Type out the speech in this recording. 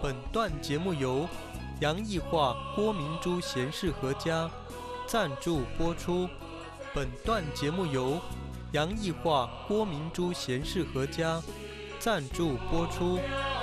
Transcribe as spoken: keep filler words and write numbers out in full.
本段节目由杨艺画郭明珠贤士合家赞助播出。本段节目由杨艺画郭明珠贤士合家赞助播出。